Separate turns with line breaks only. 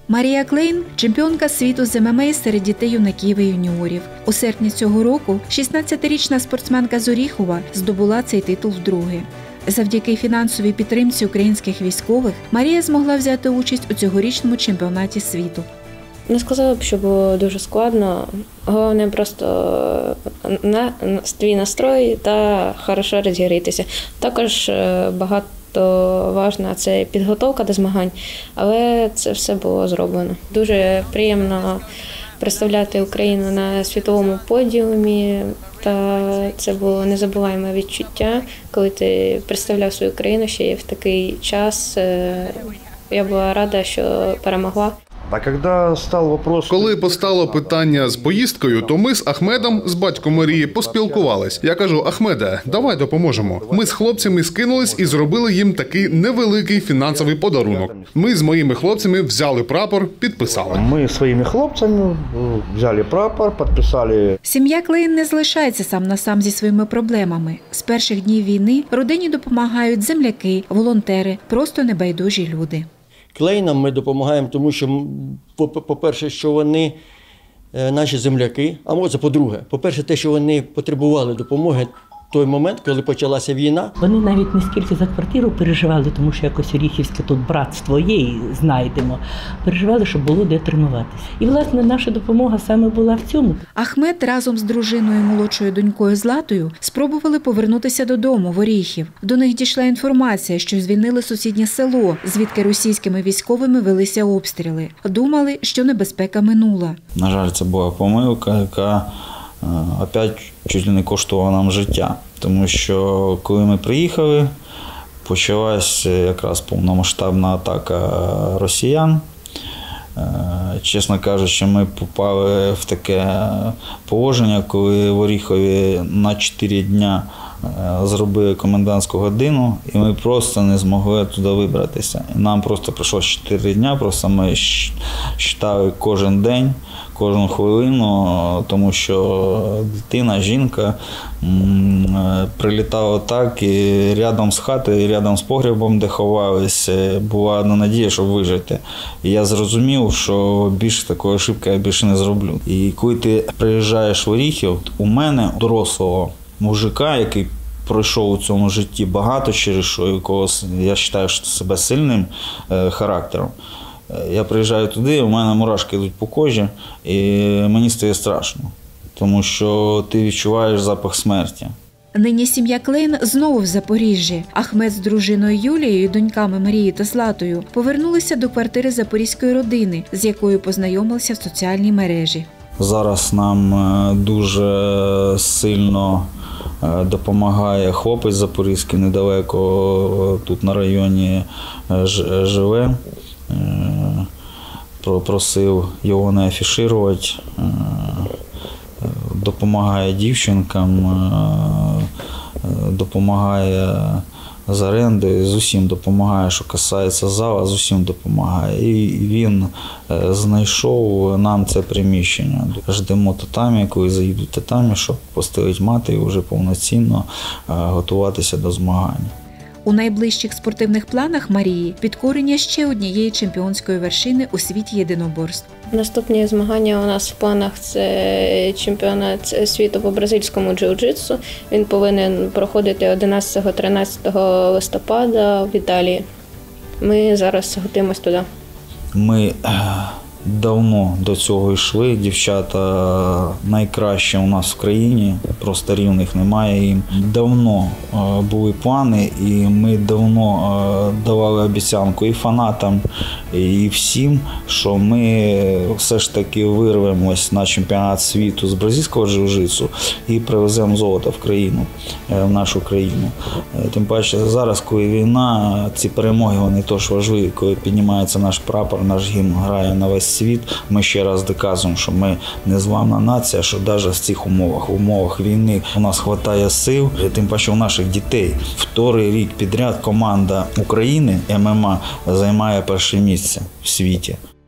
Марія Клейн – чемпіонка світу з ММА серед дітей-юнаків і юніорів. У серпні цього року 16-річна спортсменка з Оріхова здобула цей титул вдруге. Завдяки фінансовій підтримці українських військових Марія змогла взяти участь у цьогорічному чемпіонаті світу.
Не сказала б, що було дуже складно. Головне просто твій настрой та хорошо розігрітися. Також багато важливо – це підготовка до змагань, але це все було зроблено. Дуже приємно представляти Україну на світовому подіумі, та це було незабуваєме відчуття, коли ти представляв свою країну ще й в такий час. Я була рада, що перемогла.
Коли постало питання з поїздкою, то ми з Ахмедом, з батьком Марії, поспілкувались. Я кажу: Ахмеде, давай допоможемо. Ми з хлопцями скинулись і зробили їм такий невеликий фінансовий подарунок. Ми з моїми хлопцями взяли прапор, підписали.
Ми своїми хлопцями взяли прапор, підписали.
Сім'я Клейн не залишається сам на сам зі своїми проблемами. З перших днів війни родині допомагають земляки, волонтери, просто небайдужі люди.
Клейнам ми допомагаємо, тому що, по-перше, що вони наші земляки, а може, по-друге, по-перше, те, що вони потребували допомоги в той момент, коли почалася війна.
Вони навіть не скільки за квартиру переживали, тому що якось Оріхівське тут братство є і знайдемо. Переживали, щоб було де тренуватися. І, власне, наша допомога саме була в цьому.
Ахмед разом з дружиною і молодшою донькою Златою спробували повернутися додому в Оріхів. До них дійшла інформація, що звільнили сусіднє село, звідки російськими військовими велися обстріли. Думали, що небезпека минула.
На жаль, це була помилка, яка опять чуть ли не коштувала нам життя. Тому що коли ми приїхали, почалася якраз повномасштабна атака росіян. Чесно кажучи, ми попали в таке положення, коли в Оріхові на 4 дня зробили комендантську годину, і ми просто не змогли туди вибратися. І нам просто пройшло 4 дня, просто ми читали кожен день, кожну хвилину, тому що дитина, жінка прилітала так, і рядом з хатою, і рядом з погребом, де ховалися, була одна надія, щоб вижити. І я зрозумів, що більше такої ошибки я більше не зроблю. І коли ти приїжджаєш в Оріхів, у мене дорослого мужика, який пройшов у цьому житті багато через що, якого я вважаю себе сильним характером. Я приїжджаю туди, у мене мурашки йдуть по кожі, і мені стає страшно, тому що ти відчуваєш запах смерті.
Нині сім'я Клейн знову в Запоріжжі. Ахмед з дружиною Юлією і доньками Марією та Златою повернулися до квартири запорізької родини, з якою познайомилися в соціальній мережі.
Зараз нам дуже сильно допомагає хлопець запорізький, недалеко тут на районі живе. Просив його не афішувати, допомагає дівчинкам, допомагає з оренди, з усім допомагає, що касається зала, з усім допомагає. І він знайшов нам це приміщення. Ждемо татамі, коли заїдуть татамі, щоб постелити мати і вже повноцінно готуватися до змагань.
У найближчих спортивних планах Марії підкорення ще однієї чемпіонської вершини у світі єдиноборств.
Наступні змагання у нас в планах – це чемпіонат світу по бразильському джиу-джитсу. Він повинен проходити 11-13 листопада в Італії. Ми зараз готуємося туди.
Ми давно до цього йшли. Дівчата найкращі у нас в країні, просто рівних немає їм. Давно були плани, і ми давно давали обіцянку і фанатам, і всім, що ми все ж таки вирвемось на чемпіонат світу з бразильського джиу-джитсу і привеземо золото в країну, в нашу країну. Тим паче зараз, коли війна, ці перемоги, вони теж важливі, коли піднімається наш прапор, наш гімн грає на весь світ, ми ще раз доказуємо, що ми незламна нація, що навіть в цих умовах, в умовах війни у нас вистачає сил, тим паче у наших дітей. Вторий рік підряд команда України ММА займає перше місце в світі.